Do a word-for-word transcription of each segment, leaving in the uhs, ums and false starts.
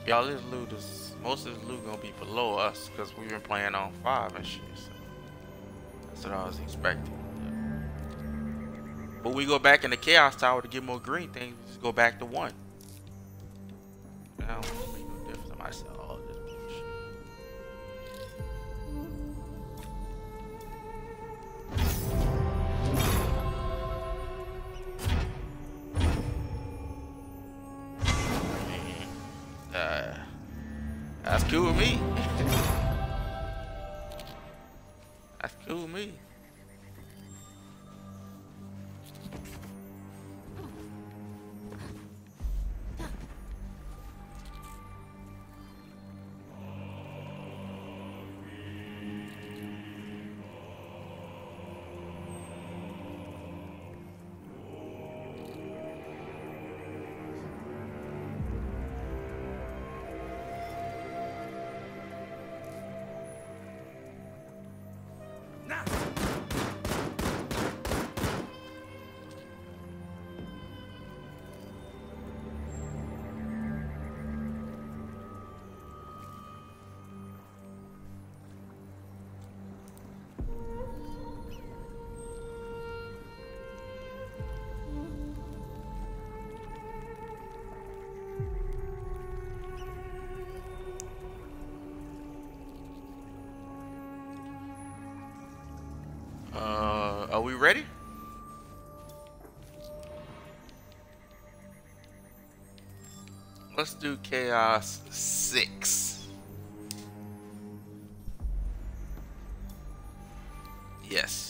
Y'all, this loot is most of this loot gonna be below us because we've been playing on five and shit. So that's what I was expecting. But we go back in the Chaos Tower to get more green things. We just go back to one. I don't make no difference. I might say all this bullshit. Uh, that's cool with me. That's cool with me. Uh, are we ready? Let's do Chaos six. Yes.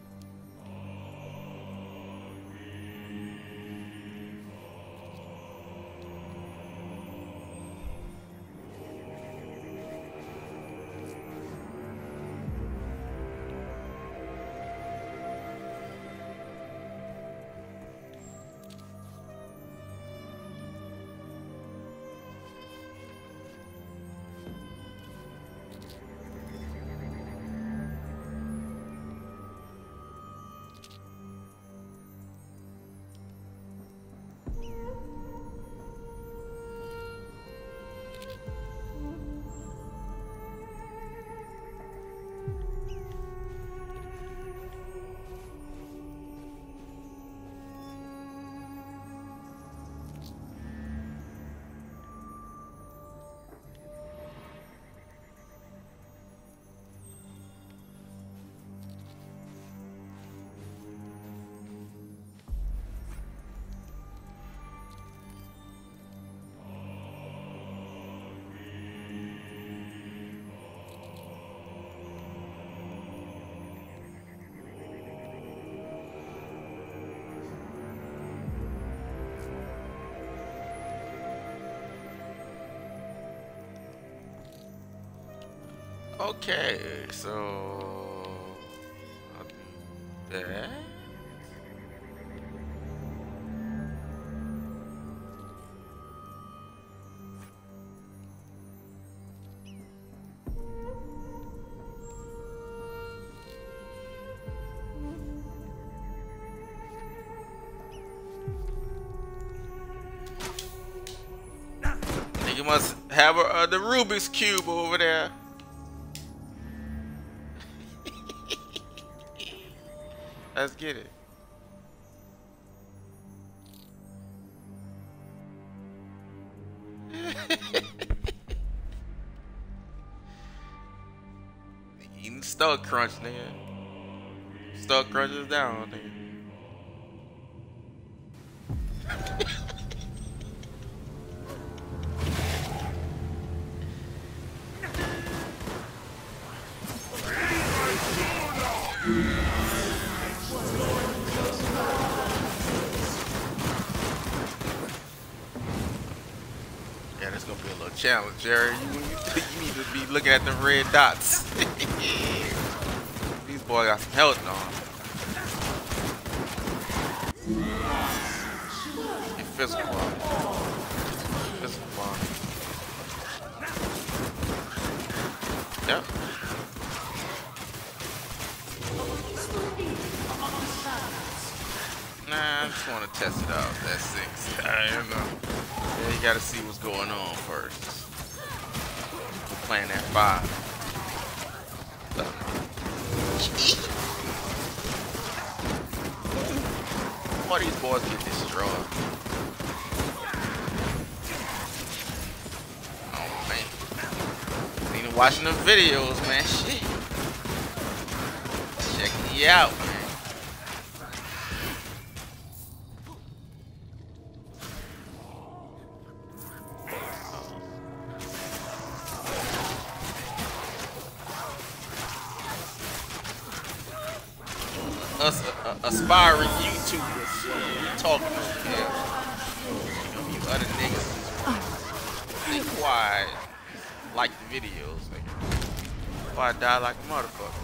Okay, so I'll do that. Nigga must have a, uh, the Rubik's Cube over there. Let's get it. Eating Stuck Crunch, nigga. Stuck Crunch is down, nigga. Yeah, that's gonna be a little challenge, Jerry. You, you, you need to be looking at the red dots. These boys got some health on them. Your physical one. Physical one. Yep. Nah, I just want to test it out. That's six. I don't know. Yeah, you gotta see what's going on first. We're playing that five. Why these boys get destroyed? Oh man. Ain't watching the videos, man. Shit. Check me out, man. Us uh, aspiring YouTubers uh, talking over here. You know, you other niggas be quiet, like the videos, nigga. Before I die like a motherfucker.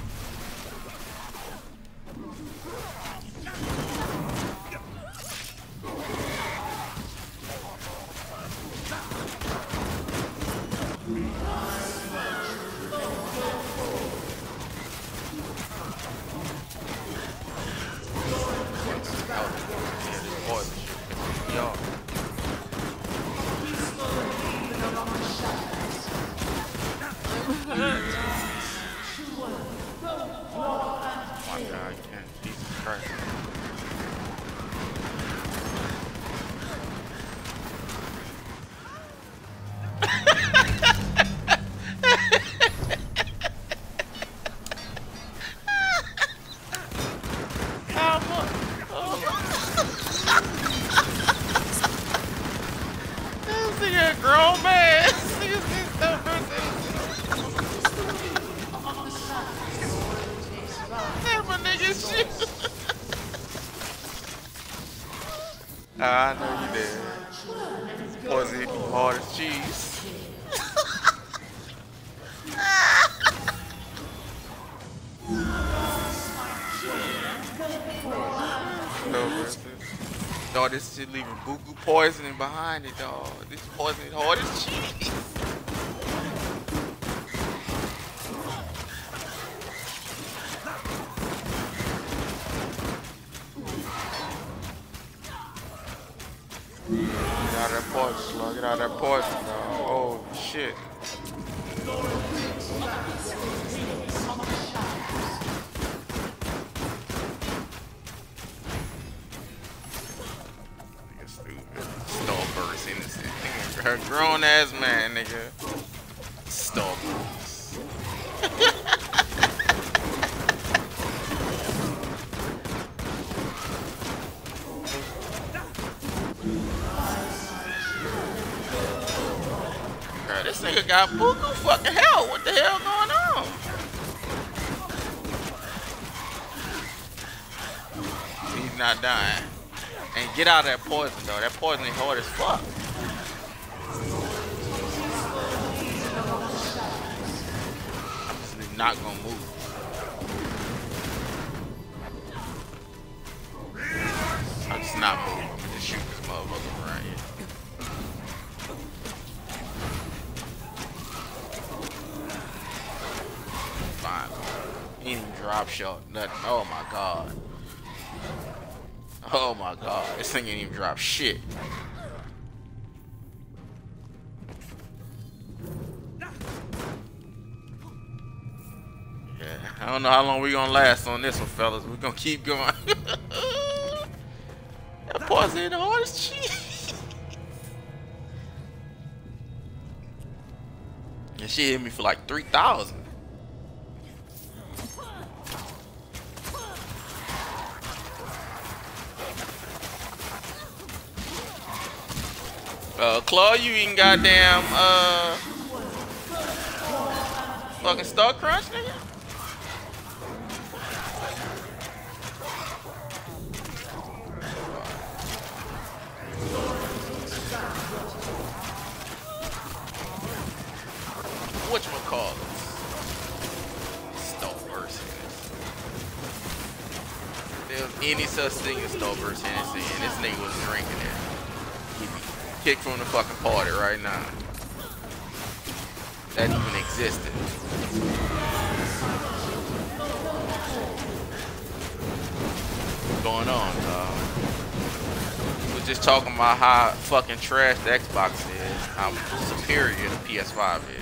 Grown man. That's my nigga shit. I know you did. Was it hard as cheese? No, dog, this shit leaving buku poisoning behind it, dog. This poison is hard as cheese. Get out of that poison, slow. Get out of that poison, dog. Oh, shit. Starburst innocent. Her grown ass man, nigga. Starburst. Bro, this nigga got buku fucking hell. What the hell going on? He's not dying. And get out of that poison, though. That poison is hard as fuck. I'm just not gonna move. I'm just not moving. I'm just shoot this motherfucker right here. Fine. He didn't even drop shot. Nothing. Oh my god. Oh my god, this thing ain't even drop shit. Yeah, I don't know how long we gonna last on this one, fellas. We're gonna keep going. That poison in the hardest cheese. And she hit me for like three thousand. Uh, Claw, you eating goddamn, uh, fucking Star Crunch, nigga? Whatchamacallit? Starburst Hennessy. There's any such thing as Starburst Hennessy, and this nigga was drinking it. Kicked from the fucking party right now. That even existed. What's going on, dog? What was just talking about how fucking trash the Xbox is. How superior the P S five is.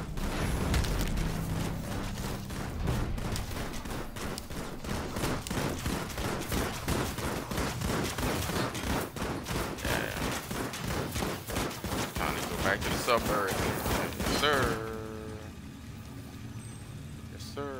Back to the suburbs. Yes, sir. Yes, sir.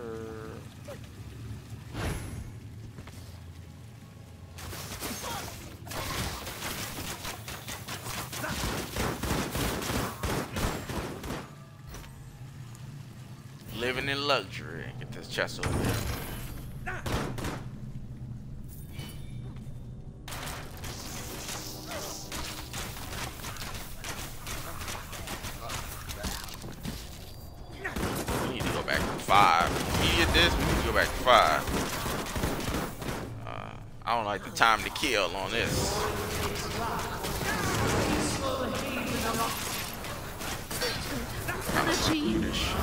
Living in luxury. Get this chest over there. Five. When you get this, we need to go back to five. Uh, I don't like the time to kill on this. Energy.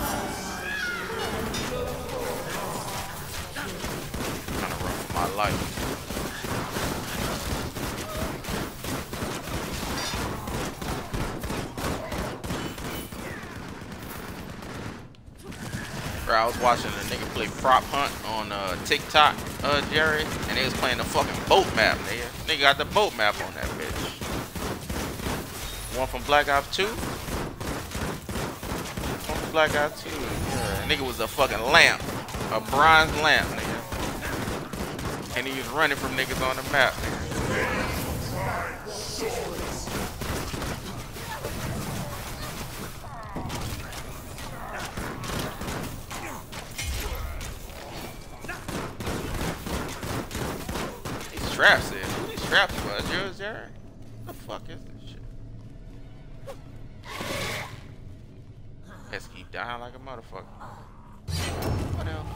Kind of run for my life. I was watching a nigga play Prop Hunt on uh, TikTok, uh, Jerry, and they was playing the fucking boat map, nigga. Nigga got the boat map on that bitch. One from Black Ops two. One from Black Ops two. Yeah, nigga was a fucking lamp, a bronze lamp, nigga. And he was running from niggas on the map, nigga. Traps is. Who these traps was? Yours, Jerry? What the fuck is this shit? Let's keep dying like a motherfucker. What else?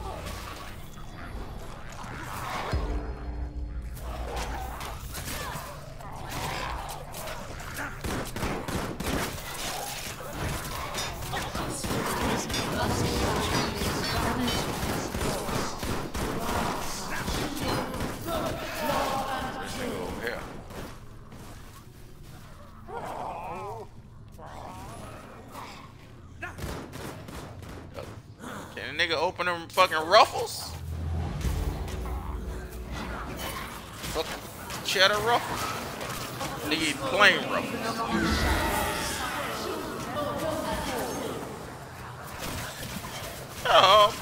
Nigga open them fucking ruffles. Fucking cheddar ruffles. Nigga eat plain ruffles. Oh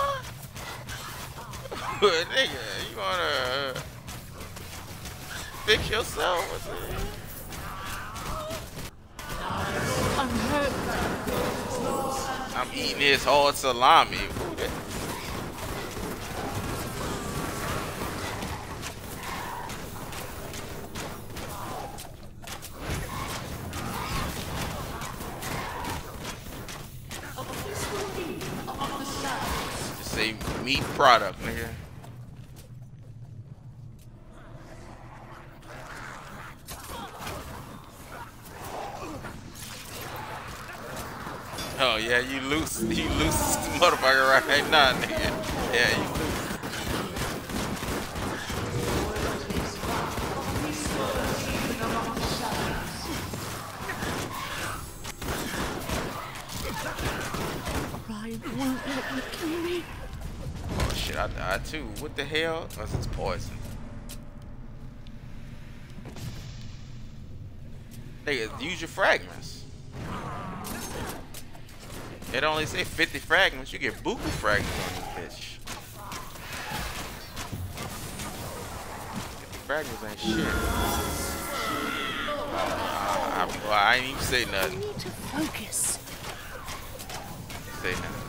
boy. Nigga, you wanna fix yourself with it? I'm hurt. I'm eating this hard salami. Just say meat product, nigga. Oh yeah, you loose, you loose motherfucker right now, nigga. Yeah, you loose. Ryan won't let you kill me. Oh shit, I died too. What the hell? Unless it's poison. Nigga, use your fragments. It only say fifty fragments. You get buku fragments on this bitch. fifty fragments ain't shit. Uh, I, well, I ain't even say nothing. I need to focus. Say nothing.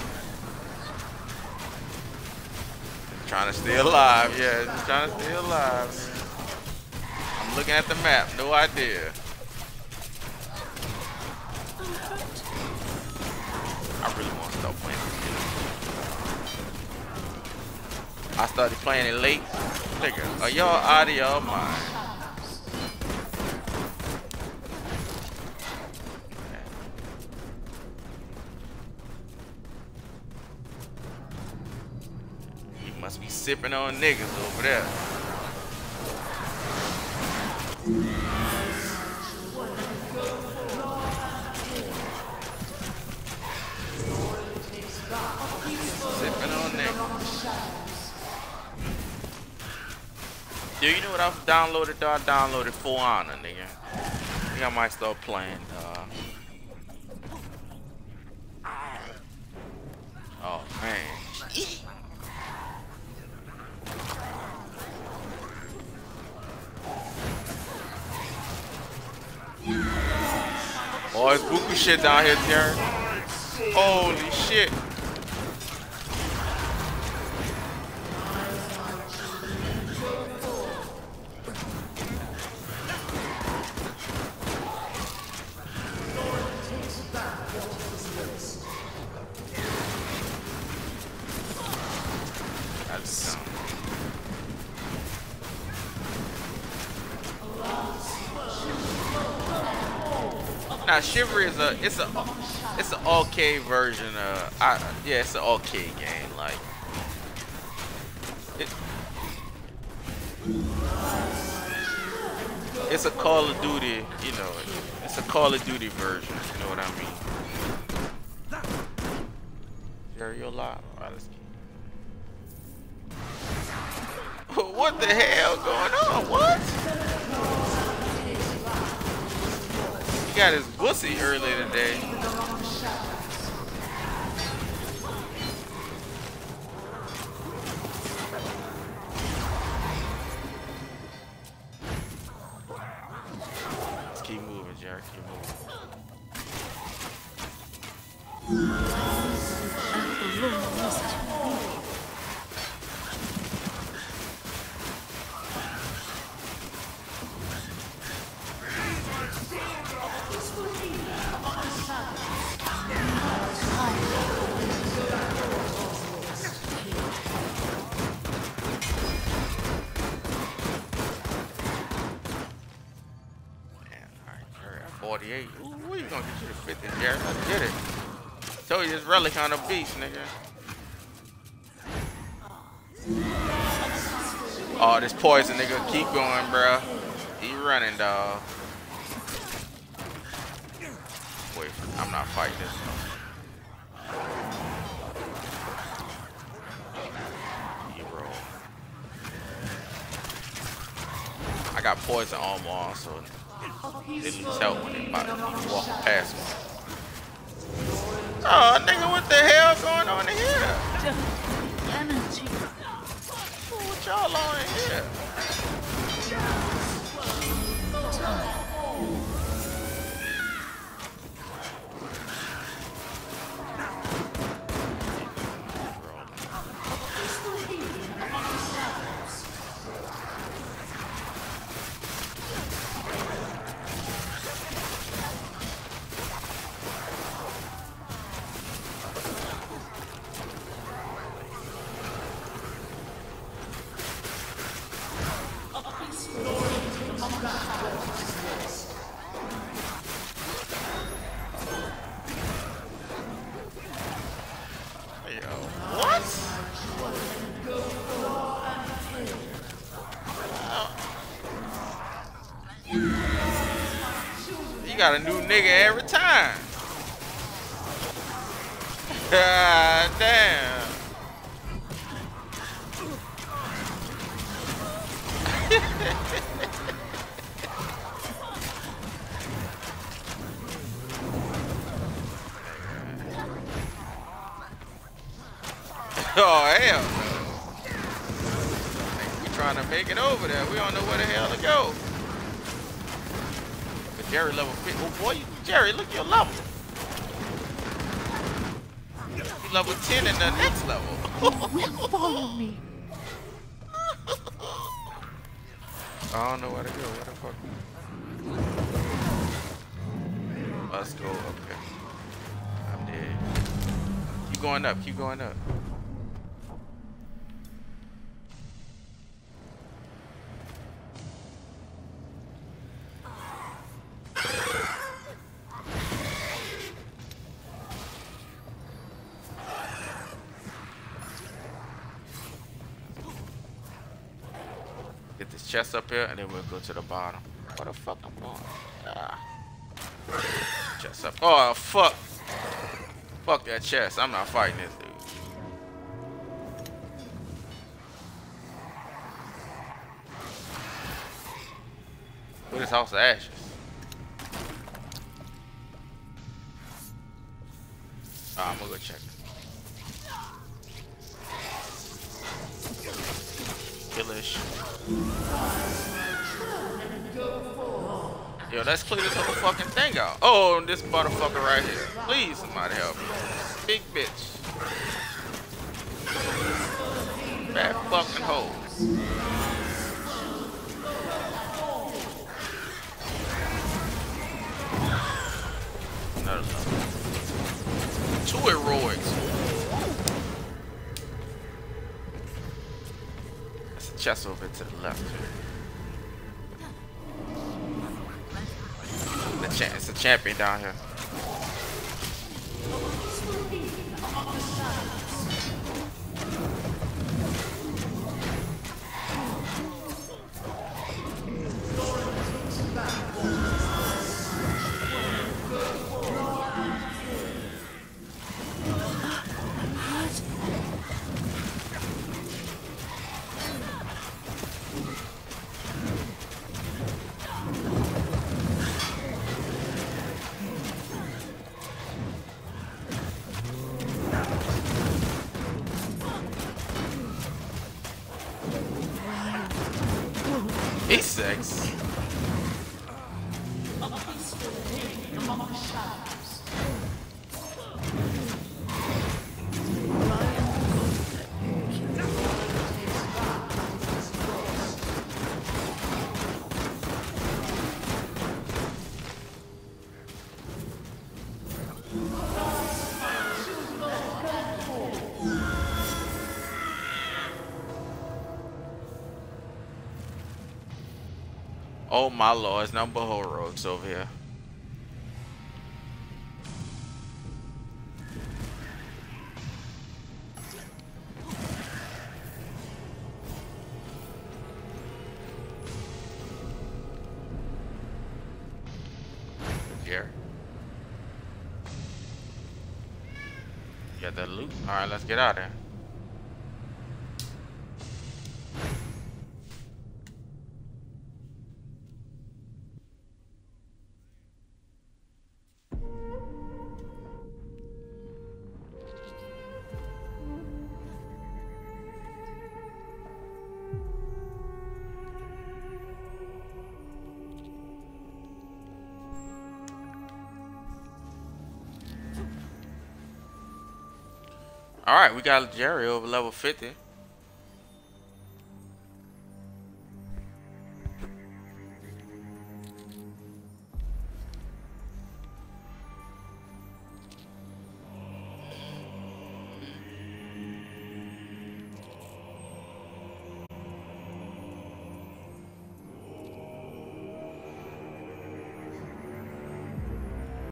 Just trying to stay alive. Yeah, just trying to stay alive, man. I'm looking at the map. No idea. I really want to start playing this game. I started playing it late. Nigga, are y'all out of your mind? You must be sipping on niggas over there. Do you know what I've downloaded? Though? I downloaded For Honor, nigga. I think I might start playing. Uh... Oh man. Oh, it's buku shit down here, Jerry. Holy shit. That's dumb. Now Chivalry is a it's a it's an arcade version of I yeah it's an arcade game like it, it's a Call of Duty, you know, it's a Call of Duty version, you know what I mean. Jerry, you alive? Alright, let's keep. What the hell going on? What? He got his pussy earlier today. Let's keep moving, Jerry. Keep moving. forty-eight. Ooh, what you gonna get you to fifty, Jared? I did it. Told you this relic on the beach, nigga. Oh, this poison, nigga. Keep going, bruh. He running, dog. Wait, I'm not fighting this one. He roll. I got poison armor on, so it needs help when they walk past me. Oh, nigga, what the hell going on in here? What y'all on in here? Got a new nigga every time. God damn. Oh hell no. We trying to make it over there. We don't know where the hell to go. Jerry level fifty. Oh boy, Jerry, look at your level. You level ten in the next level. Will follow me. I don't know where to go. Where the fuck? Let's go up here. I'm dead. Keep going up. Keep going up. Get this chest up here, and then we'll go to the bottom. Where the fuck I'm going? Ah. Chest up. Oh, fuck. Fuck that chest. I'm not fighting this dude. What is House of Ashes? Oh, I'm gonna go check it. Killish. Yo, let's clear this whole fucking thing out. Oh, this motherfucker right here. Please, somebody help me. Big bitch. Bad fucking hoes. Another level. Two heroics. There's a chest over to the left here. The cha it's a champion down here. He's six. Oh my lord, it's nothing but heroics over here. Here. Got that loot. Alright, let's get out of here. Alright, we got Jerry over level fifty.